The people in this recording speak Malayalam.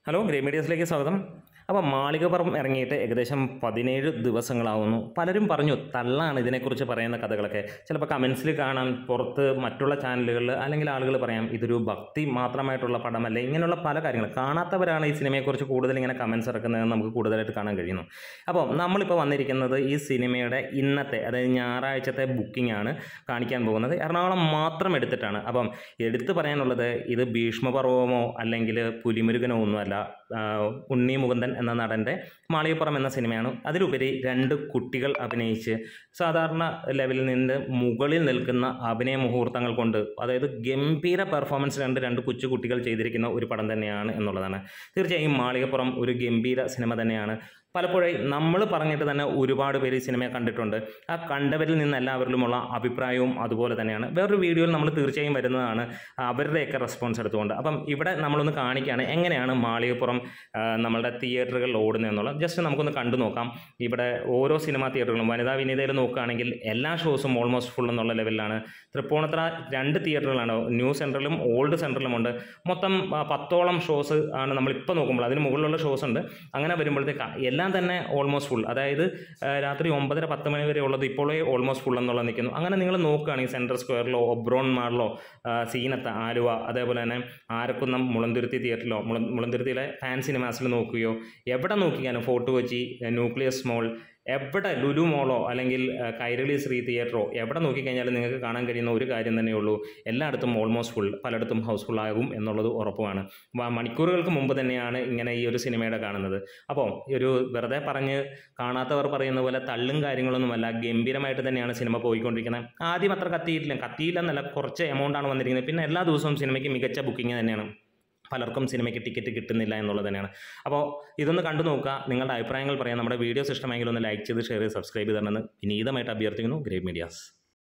ഹലോ ഗ്രേ മീഡിയസിലേക്ക് സ്വാഗതം. അപ്പോൾ മാളികപ്പുറം ഇറങ്ങിയിട്ട് ഏകദേശം 17 ദിവസങ്ങളാവുന്നു. പലരും പറഞ്ഞു തള്ളാണ് ഇതിനെക്കുറിച്ച് പറയുന്ന കഥകളൊക്കെ. ചിലപ്പോൾ കമൻസിൽ കാണാൻ പുറത്ത് മറ്റുള്ള ചാനലുകളിൽ അല്ലെങ്കിൽ ആളുകൾ പറയാം ഇതൊരു ഭക്തി മാത്രമായിട്ടുള്ള പടമല്ലേ, ഇങ്ങനെയുള്ള പല കാര്യങ്ങൾ. കാണാത്തവരാണ് ഈ സിനിമയെക്കുറിച്ച് കൂടുതൽ ഇങ്ങനെ കമൻസ് ഇറക്കുന്നതെന്ന് നമുക്ക് കൂടുതലായിട്ട് കാണാൻ കഴിയുന്നു. അപ്പോൾ നമ്മളിപ്പോൾ വന്നിരിക്കുന്നത് ഈ സിനിമയുടെ ഇന്നത്തെ, അതായത് ഞായറാഴ്ചത്തെ ബുക്കിംഗ് ആണ് കാണിക്കാൻ പോകുന്നത്. എറണാകുളം മാത്രം എടുത്തിട്ടാണ്. അപ്പം എടുത്തു പറയാനുള്ളത് ഇത് ഭീഷ്മപർവമോ അല്ലെങ്കിൽ പുലിമുരുകനോ ഒന്നുമല്ല. ഉണ്ണി മുകുന്ദൻ എന്ന നടൻ്റെ മാളികപ്പുറം എന്ന സിനിമയാണ്. അതിലുപരി 2 കുട്ടികൾ അഭിനയിച്ച് സാധാരണ ലെവലിൽ നിന്ന് മുകളിൽ നിൽക്കുന്ന അഭിനയ മുഹൂർത്തങ്ങൾ കൊണ്ട്, അതായത് ഗംഭീര പെർഫോമൻസ് രണ്ട് കൊച്ചു കുട്ടികൾ ചെയ്തിരിക്കുന്ന ഒരു പടം തന്നെയാണ് എന്നുള്ളതാണ്. തീർച്ചയായും മാളികപ്പുറം ഒരു ഗംഭീര സിനിമ തന്നെയാണ്. പലപ്പോഴായി നമ്മൾ പറഞ്ഞിട്ട് തന്നെ ഒരുപാട് പേര് ഈ സിനിമയെ കണ്ടിട്ടുണ്ട്. ആ കണ്ടവരിൽ നിന്ന് എല്ലാവരിലുമുള്ള അഭിപ്രായവും അതുപോലെ തന്നെയാണ്. വേറൊരു വീഡിയോയിൽ നമ്മൾ തീർച്ചയായും വരുന്നതാണ് അവരുടെയൊക്കെ റെസ്പോൺസ് എടുത്തുകൊണ്ട്. അപ്പം ഇവിടെ നമ്മളൊന്ന് കാണിക്കുകയാണ് എങ്ങനെയാണ് മാളികപ്പുറം നമ്മളുടെ തിയേറ്ററുകളിൽ ഓടുന്നതെന്നുള്ളത്. ജസ്റ്റ് നമുക്കൊന്ന് കണ്ടു നോക്കാം. ഇവിടെ ഓരോ സിനിമാ തിയേറ്ററുകളും വനിതാ വിനീതയിൽ നോക്കുകയാണെങ്കിൽ എല്ലാ ഷോസും ഓൾമോസ്റ്റ് ഫുൾ എന്നുള്ള ലെവലിലാണ്. തൃപ്പൂണിത്തുറ 2 തിയേറ്ററുകളാണ്, ന്യൂ സെൻട്രലും ഓൾഡ് സെൻട്രലും ഉണ്ട്. മൊത്തം 10ഓളം ഷോസ് ആണ് നമ്മളിപ്പോൾ നോക്കുമ്പോൾ. അതിന് മുകളിലുള്ള ഷോസ് ഉണ്ട്. അങ്ങനെ വരുമ്പോഴത്തേക്ക് എല്ലാം തന്നെ ഓൾമോസ്റ്റ് ഫുൾ, അതായത് രാത്രി 9:30-10 മണി വരെ ഉള്ളത് ഇപ്പോഴേ ഓൾമോസ്റ്റ് ഫുൾ എന്നുള്ളത് നിൽക്കുന്നു. അങ്ങനെ നിങ്ങൾ നോക്കുകയാണെങ്കിൽ സെൻട്രൽ സ്ക്വയറിലോ ഒബ്രോൺ മാളിലോ സീനത്ത് ആലുവ, അതേപോലെ തന്നെ ആരക്കുന്നം മുളന്തുരുത്തി തിയേറ്ററിലോ മുളന്തുരുത്തിയിലെ ഫാൻ സിനിമാസിൽ നോക്കുകയോ എവിടെ നോക്കിയാലും ഫോർട്ട് കൊച്ചി, ന്യൂക്ലിയസ് മോൾ, എവിടെ ലുലു മോളോ അല്ലെങ്കിൽ കൈരളി ശ്രീ തിയേറ്ററോ എവിടെ നോക്കിക്കഴിഞ്ഞാലും നിങ്ങൾക്ക് കാണാൻ കഴിയുന്ന ഒരു കാര്യം തന്നെയുള്ളൂ, എല്ലായിടത്തും ഓൾമോസ്റ്റ് ഫുൾ, പലയിടത്തും ഹൗസ്ഫുൾ ആകും എന്നുള്ളത് ഉറപ്പുമാണ്. മണിക്കൂറുകൾക്ക് മുമ്പ് തന്നെയാണ് ഇങ്ങനെ ഈ ഒരു സിനിമയുടെ കാണുന്നത്. അപ്പോൾ ഒരു വെറുതെ പറഞ്ഞ് കാണാത്തവർ പറയുന്ന പോലെ തള്ളും കാര്യങ്ങളൊന്നുമല്ല, ഗംഭീരമായിട്ട് തന്നെയാണ് സിനിമ പോയിക്കൊണ്ടിരിക്കുന്നത്. ആദ്യം അത്ര കത്തിയില്ലെന്നല്ല, കുറച്ച് എമൗണ്ടാണ് വന്നിരിക്കുന്നത്. പിന്നെ എല്ലാ ദിവസവും സിനിമയ്ക്ക് മികച്ച ബുക്കിംഗ് തന്നെയാണ്. പലർക്കും സിനിമയ്ക്ക് ടിക്കറ്റ് കിട്ടുന്നില്ല എന്നുള്ളത് തന്നെയാണ്. അപ്പോൾ ഇതൊന്ന് കണ്ടു നോക്കുക, നിങ്ങളുടെ അഭിപ്രായങ്ങൾ പറയാം. നമ്മുടെ വീഡിയോസ് ഇഷ്ടമെങ്കിൽ ഒന്ന് ലൈക്ക് ചെയ്ത് ഷെയർ ചെയ്ത് സബ്സ്ക്രൈബ് ചെയ്തിട്ടുണ്ടെന്ന് വിനീതമായിട്ട് അഭ്യർത്ഥിക്കുന്നു. Grey medias.